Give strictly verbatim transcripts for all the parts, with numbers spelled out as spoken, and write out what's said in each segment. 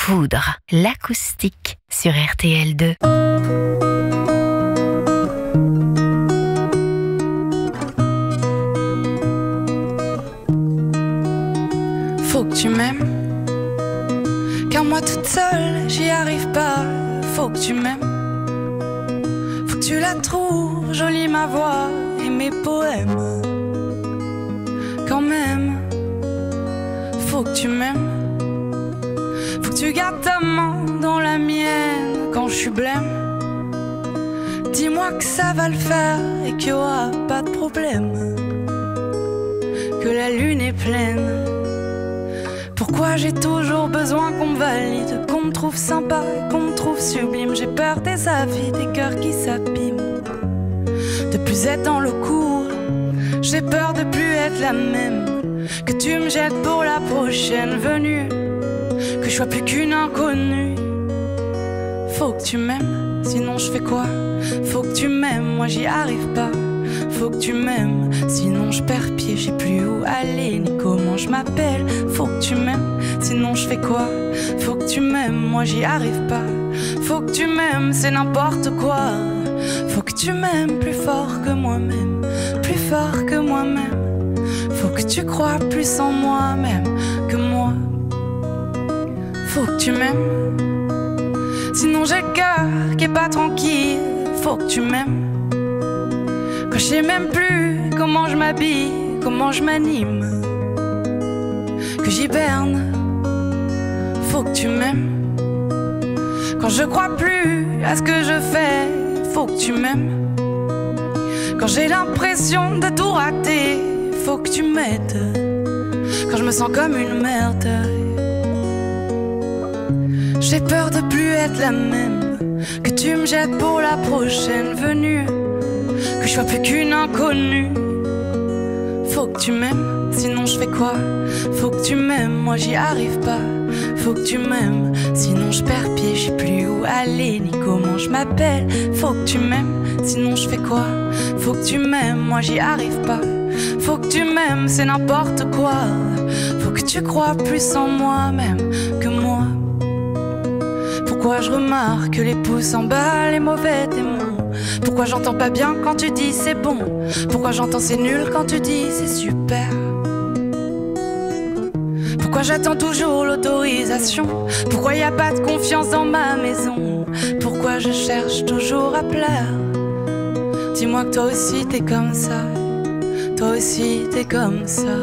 Foudre, l'acoustique sur R T L deux. Faut que tu m'aimes, car moi toute seule j'y arrive pas. Faut que tu m'aimes, faut que tu la trouves jolie ma voix et mes poèmes. Quand même, faut que tu m'aimes, faut que tu gardes ta main dans la mienne quand je suis blême. Dis-moi que ça va le faire et qu'il y aura pas de problème, que la lune est pleine. Pourquoi j'ai toujours besoin qu'on me valide, qu'on me trouve sympa, qu'on me trouve sublime? J'ai peur des avis, des cœurs qui s'abîment, de plus être dans le cours. J'ai peur de plus être la même, que tu me jettes pour la prochaine venue, que je sois plus qu'une inconnue. Faut que tu m'aimes, sinon je fais quoi? Faut que tu m'aimes, moi j'y arrive pas. Faut que tu m'aimes, sinon je perds pied, j'ai plus où aller ni comment je m'appelle. Faut que tu m'aimes, sinon je fais quoi? Faut que tu m'aimes, moi j'y arrive pas. Faut que tu m'aimes, c'est n'importe quoi. Faut que tu m'aimes plus fort que moi-même, plus fort que moi-même. Faut que tu crois plus en moi-même que moi. Faut que tu m'aimes, sinon j'ai le cœur qui est pas tranquille. Faut que tu m'aimes, quand je sais même plus comment je m'habille, comment je m'anime, que j'hiberne. Faut que tu m'aimes, quand je crois plus à ce que je fais. Faut que tu m'aimes, quand j'ai l'impression de tout rater. Faut que tu m'aides, quand je me sens comme une merde. J'ai peur de plus être la même, que tu me jettes pour la prochaine venue, que je sois plus qu'une inconnue. Faut que tu m'aimes, sinon je fais quoi? Faut que tu m'aimes, moi j'y arrive pas. Faut que tu m'aimes, sinon je perds pied, j'ai plus où aller ni comment je m'appelle. Faut que tu m'aimes, sinon je fais quoi? Faut que tu m'aimes, moi j'y arrive pas. Faut que tu m'aimes, c'est n'importe quoi. Faut que tu crois plus en moi-même que moi. Pourquoi je remarque les pouces en bas, les mauvais démons? Pourquoi j'entends pas bien quand tu dis c'est bon? Pourquoi j'entends c'est nul quand tu dis c'est super? Pourquoi j'attends toujours l'autorisation? Pourquoi y a pas de confiance dans ma maison? Pourquoi je cherche toujours à plaire? Dis-moi que toi aussi t'es comme ça, toi aussi t'es comme ça.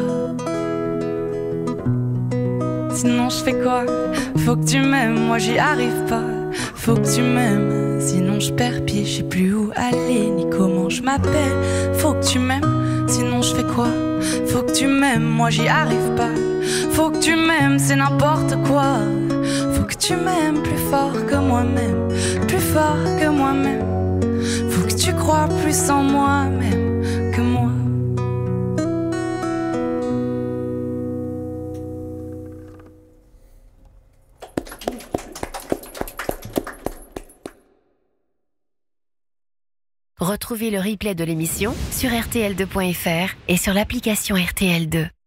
Sinon je fais quoi? Faut que tu m'aimes, moi j'y arrive pas. Faut que tu m'aimes, sinon je perds pied, je sais plus où aller ni comment je m'appelle. Faut que tu m'aimes, sinon je fais quoi? Faut que tu m'aimes, moi j'y arrive pas. Faut que tu m'aimes, c'est n'importe quoi. Faut que tu m'aimes plus fort que moi-même, plus fort que moi-même. Faut que tu crois plus en moi-même que moi. Retrouvez le replay de l'émission sur R T L deux point F R et sur l'application R T L deux.